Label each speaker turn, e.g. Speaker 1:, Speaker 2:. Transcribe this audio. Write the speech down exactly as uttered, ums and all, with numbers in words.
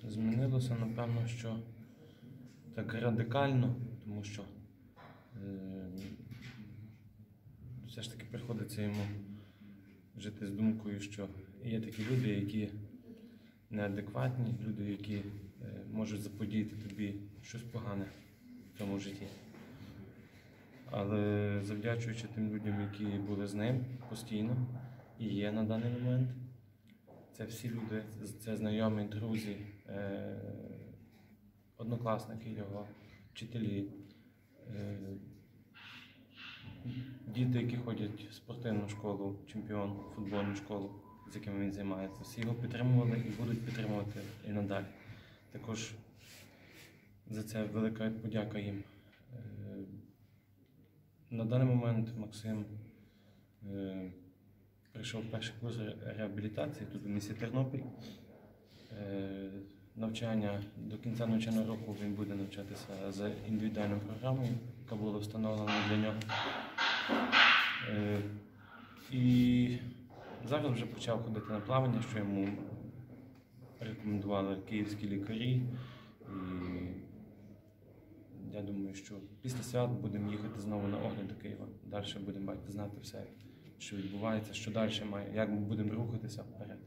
Speaker 1: змінилося, напевно, що так радикально, тому що е, все ж таки приходиться йому жити з думкою, що є такі люди, які неадекватні, люди, які е, можуть заподіяти тобі щось погане в цьому житті. Але завдячуючи тим людям, які були з ним постійно і є на даний момент, це всі люди, це знайомі, друзі, е, однокласники його, вчителі, е, діти, які ходять в спортивну школу, чемпіон, футбольну школу, з якими він займається. Всі його підтримували і будуть підтримувати і надалі. Також за це велика подяка їм. Е, на даний момент Максим е, прийшов в перший курс реабілітації тут у місті Тернопіль. Е, навчання, до кінця навчального року він буде навчатися за індивідуальною програмою, яка була встановлена для нього. Е, і зараз вже почав ходити на плавання, що йому рекомендували київські лікарі. І я думаю, що після свят будемо їхати знову на огляд до Києва. Далі будемо знати все, що відбувається, що далі має, як ми будемо рухатися вперед.